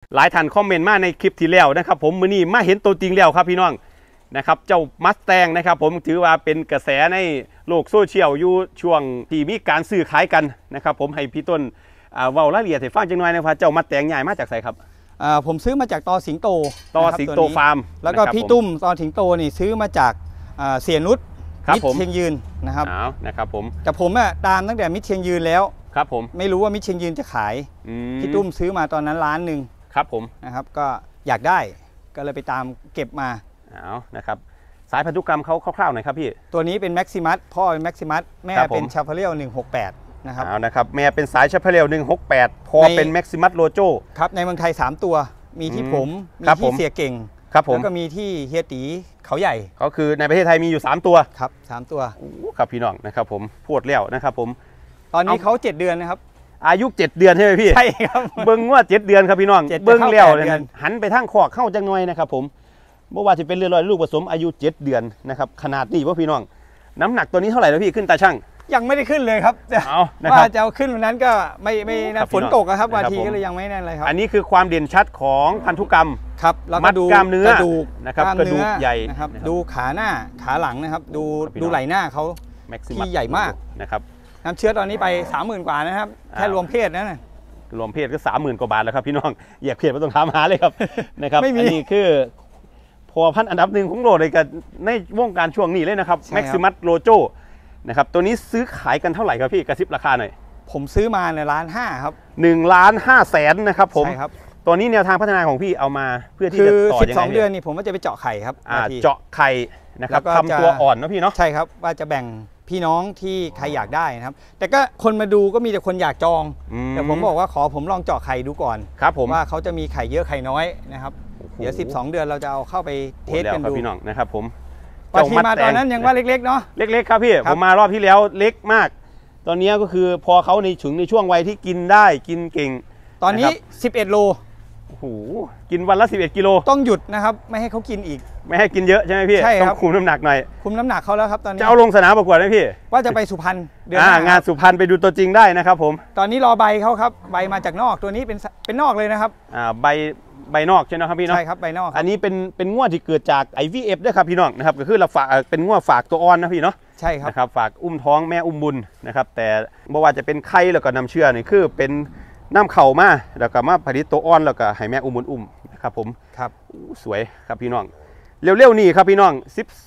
หลายท่านคอมเมนต์มาในคลิปที่แล้วนะครับผมมื้อนี้มาเห็นตัวจริงแล้วครับพี่น้องนะครับเจ้ามัสแตงนะครับผมถือว่าเป็นกระแสในโลกโซเชียลอยู่ช่วงที่มีการซื้อขายกันนะครับผมให้พี่ต้นเว้ารายละเอียดให้ฟังจังหน่อยนะครับเจ้ามัสแตงใหญ่มาจากไสครับผมซื้อมาจากตอสิงโตฟาร์มแล้วก็พี่ตุ้มตอสิงโตนี่ซื้อมาจากเสียนุชมิตรเชียงยืนนะครับนะครับผมแต่ผมตามตั้งแต่มิตรเชียงยืนแล้วครับผมไม่รู้ว่ามิตรเชียงยืนจะขายพี่ตุ้มซื้อมาตอนนั้น1,000,000 ครับผมนะครับก็อยากได้ก็เลยไปตามเก็บมานะครับสายพันธุกรรมเขาคร่าวๆหน่อยครับพี่ตัวนี้เป็นแม็กซิมัสพ่อเป็นแม็กซิมัสแม่เป็นชาพาเรียล168 นะครับแม่เป็นสายชาพาเรียล168พอเป็นแม็กซิมัสโลโจครับในเมืองไทย3ตัวมีที่ผมมีที่เสียเก่งครับผมแล้วก็มีที่เฮียตีเขาใหญ่ก็คือในประเทศไทยมีอยู่3ตัวครับ3ตัวครับพี่น้องนะครับผมพูดแล้วนะครับผมตอนนี้เขา7 เดือนนะครับอายุ7 เดือนใช่ไหมพี่ใช่ครับเบิ้งว่า7 เดือนครับพี่น้องเบิ้งแล้วหันไปทางขอกเข้าจังหน่อยนะครับผมเมื่อวานจะเป็นเรือลอยลูกผสมอายุ7 เดือนนะครับขนาดนี้ว่าพี่น้องน้ำหนักตัวนี้เท่าไหร่แล้วพี่ขึ้นตาช่างยังไม่ได้ขึ้นเลยครับว่าจะเอาขึ้นวันนั้นก็ไม่นะฝนตกครับวันทีก็เลยยังไม่นั่นเลยครับอันนี้คือความเด่นชัดของพันธุกรรมครับแล้วก็ดูกล้ามเนื้อกระดูกนะครับกระดูกใหญ่นะครับดูขาหน้าขาหลังนะครับดูไหล่หน้าเขาที่ใหญ่มากนะครับน้ำเชื้อตอนนี้ไป 30,000 กว่านะครับแค่รวมเพศนะรวมเพศก็ 30,000 กว่าบาทแล้วครับพี่น้องแยกเพศไม่ต้องถามหาเลยครับนะครับอันนี้คือพอพันอันดับ1ของโลกเลยกันในวงการช่วงนี้เลยนะครับแม็กซิมัสโลโจนะครับตัวนี้ซื้อขายกันเท่าไหร่ครับพี่กระซิบราคาหน่อยผมซื้อมาใน1,500,000ครับ 1,500,000นะครับผมตัวนี้แนวทางพัฒนาของพี่เอามาเพื่อที่จะต่อยังไง 12 เดือนนี่ผมว่าจะไปเจาะไข่ครับเจาะไข่นะครับทำตัวอ่อนนะพี่เนาะใช่ครับว่าจะแบ่งพี่น้องที่ใครอยากได้นะครับแต่ก็คนมาดูก็มีแต่คนอยากจองแต่ผมบอกว่าขอผมลองเจาะไข่ดูก่อนครับผมว่าเขาจะมีไข่เยอะไข่น้อยนะครับเดี๋ยว12 เดือนเราจะเอาเข้าไปเทสกันดูพี่น้องนะครับผมปฏิมาตอนนั้นยังว่าเล็กๆเนาะเล็กๆครับพี่ผมมารอบที่แล้วเล็กมากตอนนี้ก็คือพอเขาในช่วงวัยที่กินได้กินเก่งตอนนี้11 โลโอ้โหกินวันละ11 กิโลต้องหยุดนะครับไม่ให้เขากินอีกไม่ให้กินเยอะใช่ไหมพี่ใช่ครับต้องคุมน้ำหนักหน่อยคุมน้ำหนักเขาแล้วครับตอนนี้จะเอาลงสนามประกวดไหมพี่ว่าจะไปสุพรรณเดือนงานสุพรรณไปดูตัวจริงได้นะครับผมตอนนี้รอใบเขาครับใบมาจากนอกตัวนี้เป็นนอกเลยนะครับใบนอกใช่ไหมครับพี่น้องใช่ครับใบนอกอันนี้เป็นงวดที่เกิดจาก IVF ด้วยครับพี่น้องนะครับก็คือเราฝากเป็นงวดฝากตัวอ่อนนะพี่เนาะใช่ครับนะครับฝากอุ้มท้องแม่อุ้มบุญนะครับแต่เมื่อว่าจะเป็นไข่แล้วก็น้ำเชื่อนี่คือเป็นน้ำเข่ามาแล้วก็มาผลิตตัวอ่อนแล้วก็ให้แม่อุ้มบุญอุ้มนะครับผมครับสวยครับพี่น้องเร็วๆนี่ครับพี่น้อง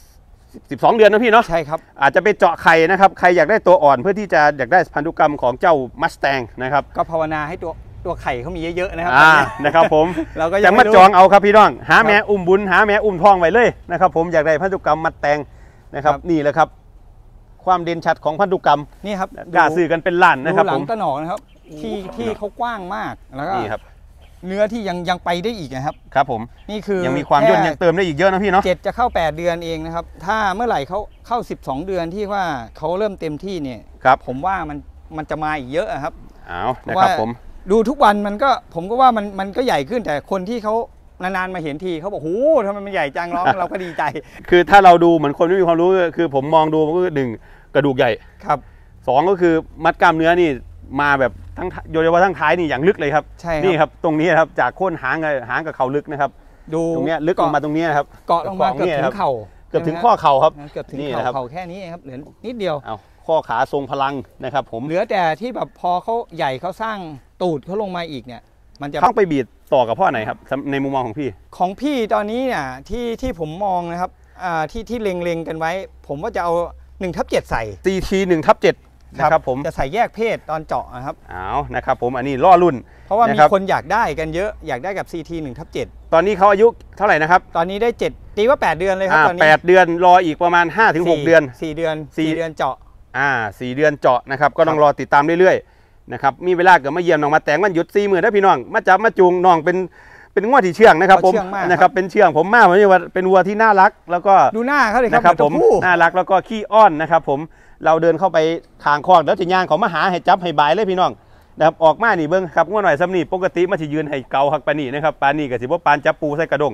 12 เดือนนะพี่เนาะใช่ครับอาจจะไปเจาะไข่นะครับใครอยากได้ตัวอ่อนเพื่อที่จะอยากได้พันธุกรรมของเจ้ามัสแตงนะครับก็ภาวนาให้ตัวไข่เขามีเยอะๆนะครับนะครับผมเราก็ยังมาจองเอาครับพี่น้องหาแม่อุ้มบุญหาแม่อุ้มทองไว้เลยนะครับผมอยากได้พันธุกรรมมัสแตงนะครับนี่แหละครับความเด่นชัดของพันธุกรรมนี่ครับกล้าซื้อกันเป็นล้านนะครับผมหลังตะหนอกนะครับที่เขากว้างมากแล้วก็นี่ครับเนื้อที่ยังไปได้อีกนะครับครับผมนี่คือยังมีความย่นยังเติมได้อีกเยอะนะพี่เนาะ 7จะเข้า8 เดือนเองนะครับถ้าเมื่อไหร่เขาเข้า12 เดือนที่ว่าเขาเริ่มเต็มที่เนี่ยผมว่ามันจะมาอีกเยอะครับนะครับผมดูทุกวันผมก็ว่ามันก็ใหญ่ขึ้นแต่คนที่เขานานๆมาเห็นทีเขาบอกโอ้ทำไมมันใหญ่จังเราก็ดีใจคือถ้าเราดูเหมือนคนไม่มีความรู้คือผมมองดูก็คือ1กระดูกใหญ่ครับ 2ก็คือมัดกล้ามเนื้อนี่มาแบบทั้งโดยเฉพาะทั้งท้ายนี่อย่างลึกเลยครับใช่นี่ครับตรงนี้ครับจากโค่นหางกับเข่าลึกนะครับดูตรงนี้ลึกลงมาตรงนี้ครับเกาะลงมาเกือบถึงเข่าเกือบถึงข้อเข่าครับเกือบถึงเข่าแค่นี้ครับเหลือนิดเดียวข้อขาทรงพลังนะครับผมเหลือแต่ที่แบบพอเขาใหญ่เขาสร้างตูดเขาลงมาอีกเนี่ยมันจะต้องไปบีดต่อกับพ่อไหนครับในมุมมองของพี่ตอนนี้เนี่ยที่ผมมองนะครับที่เล็งกันไว้ผมว่าจะเอา1/7ใส่ CT 1/7นะครับผมจะใส่แยกเพศตอนเจาะนะครับนะครับผมอันนี้ล่อรุ่นเพราะว่ามีคนอยากได้กันเยอะอยากได้กับ CT 1/7 ตอนนี้เขาอายุเท่าไหร่นะครับตอนนี้ได้7ตีว่า8 เดือนเลยครับตอนนี้ 8 เดือนรออีกประมาณ 5-6 เดือน 4 เดือนเจาะ 4 เดือนเจาะนะครับก็ต้องรอติดตามเรื่อยๆนะครับมีเวลาเกิดมาเยี่ยมน้องมาแต่งวันหยุด40,000ได้พี่น้องมาจับมาจูงน้องเป็นงวดที่เชื่องนะครับผมนะครับเป็นเชื่องผมมากผมว่าเป็นวัวที่น่ารักแล้วก็ดูหน้าเขาเลยครับผมน่ารักแล้วก็ขี้อ้อนนะครับผมเราเดินเข้าไปทางคอกแล้วจะย่างเขามาหาให้จับให้บายเลยพี่น้องนะครับออกมานี่เบิ้งครับงวดหน่อยซ้ำนี่ปกติมาที่ยืนให้เกาหักปานี่นะครับปานี่กับสิบว่าปานจับปูใส่กระดง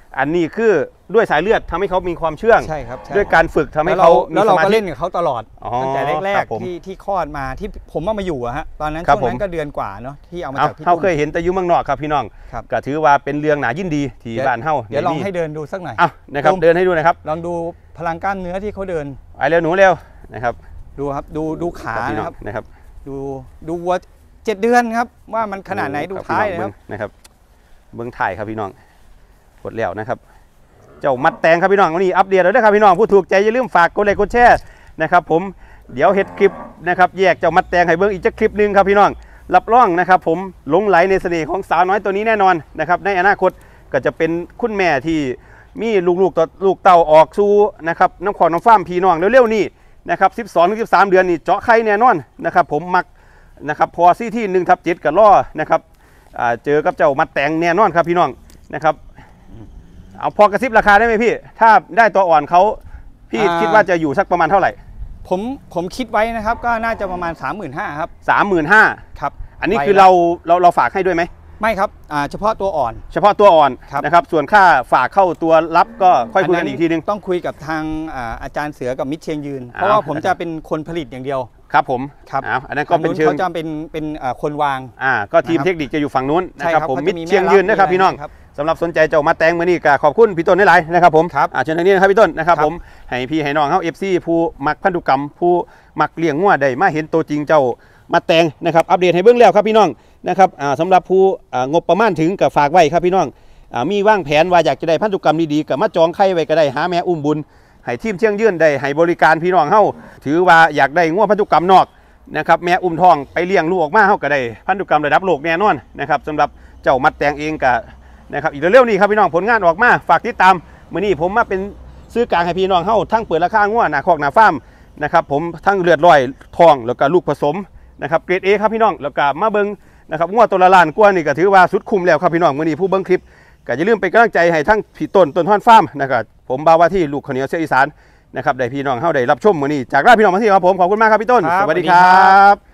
อันนี้คือด้วยสายเลือดทำให้เขามีความเชื่องใช่ครับด้วยการฝึกทำให้เขาแล้วเราก็เล่นกับเขาตลอดตั้งแต่แรกๆที่คลอดมาที่ผมเอามาอยู่อะฮะตอนนั้นช่วงนั้นก็เดือนกว่าเนาะที่เอามาจากพี่เขาเคยเห็นแต่ยุ่เมืองนอกครับพี่น้องก็ถือว่าเป็นเรื่องหนายินดีที่บ้านเฮาเดี๋ยวลองให้เดินดูสักหน่อยนะครับเดินให้ดูนะครับลองดูพลังกล้ามเนื้อที่เขาเดินไปเร็วหนูเร็วนะครับดูครับดูขานะครับดูวัว7 เดือนครับว่ามันขนาดไหนดูท้ายนะครับเบื้องถ่ายครับพี่น้องกดแล้วนะครับเจ้ามัดแตงครับพี่น้องวันนี้อัปเดตแล้วนะครับพี่น้องผู้ถูกใจอย่าลืมฝากกดไลค์กดแชร์นะครับผมเดี๋ยวเฮ็ดคลิปนะครับแยกเจ้ามัดแตงให้เบิ้งอีกจะคลิปนึงครับพี่น้องรับรองนะครับผมหลงไหลในเสน่ห์ของสาวน้อยตัวนี้แน่นอนนะครับในอนาคตก็จะเป็นคุณแม่ที่มีลูกเต่าออกสู่นะครับน้ำขอน้ำฟ้ามพี่น้องเร็วๆนี่นะครับ12-13 เดือนนี่เจาะไข่แน่นอนนะครับผมมักนะครับพอซี่ที่1/7กับล่อนะครับเจอกับเจ้ามัดแตงแน่นอนครับพี่น้องนะครับเอาพอกระซิบราคาได้ไหมพี่ถ้าได้ตัวอ่อนเขาพี่คิดว่าจะอยู่สักประมาณเท่าไหร่ผมคิดไว้นะครับก็น่าจะประมาณ 35,000 ครับ 35,000ครับอันนี้คือเราฝากให้ด้วยไหมไม่ครับเฉพาะตัวอ่อนนะครับส่วนค่าฝากเข้าตัวรับก็ค่อยคุยกันอีกทีนึงต้องคุยกับทางอาจารย์เสือกับมิตรเชียงยืนเพราะว่าผมจะเป็นคนผลิตอย่างเดียวครับผมครับอันนั้นก็เป็นเชิงเขาจะเป็นคนวางก็ทีมเทคนิคจะอยู่ฝั่งนู้นนะครับผมมิตรเชียงยืนนะครับพี่น้องสำหรับสนใจเจ้ามาแตงมือนี่ก็ขอบคุณพี่ต้นหลายๆนะครับผมเชิญทางนี้นะครับพี่ต้นนะครับผมให้พี่ให้น้องเขาFCผู้มักพันธุกรรมผู้มักเลี้ยงงัวได้มาเห็นตัวจริงเจ้ามาแตงนะครับอัปเดตให้เบื้องแล้วครับพี่น้องนะครับสำหรับผู้งบประมาณถึงกับฝากไว้ครับพี่น้องมีว่างแผนว่าอยากจะได้พันธุกรรมดีๆกับมาจองไข่ไว้ก็ได้หาแม่อุ้มบุญให้ทีมเชียงยืนได้ให้บริการพี่น้องเฮาถือว่าอยากได้งัวพันธุกรรมนอกนะครับแม่อุ้มทองไปเลี้ยงลูกออกมาเฮาก็ได้พันธุกรรมระดับโลกแน่นอนนะครับสำหรับเจ้ามัดแตงเองก็นะครับอีกเร็วๆนี้ครับพี่น้องผลงานออกมาฝากติดตามมื้อนี้ผมมาเป็นซื้อกลางให้พี่น้องเฮาทั้งเปิดราคางัวหน้าคอกหน้าฟาร์มนะครับผมทั้งเลือดลอยทองแล้วก็ลูกผสมนะครับเกรด A ครับพี่น้องแล้วก็มาเบิ่งนะครับงัวตัวละล้านกว่านี่ก็ถือว่าสุดคุ้มแล้วครับพี่น้องมื้อนี้ผู้เบิ่งคลิปก็อย่าลืมเป็นกำลังใจให้ทั้งพี่ต้นฮ้อนฟาร์มนะครับผมบ่าวว่าที่ลูกข้าวเหนียวเสียอีสานนะครับได้พี่น้องเฮาได้รับชมมื้อนี้จากราชพี่น้องมาที่ครับผมขอบคุณมากครับพี่ต้นสวัสดีครับ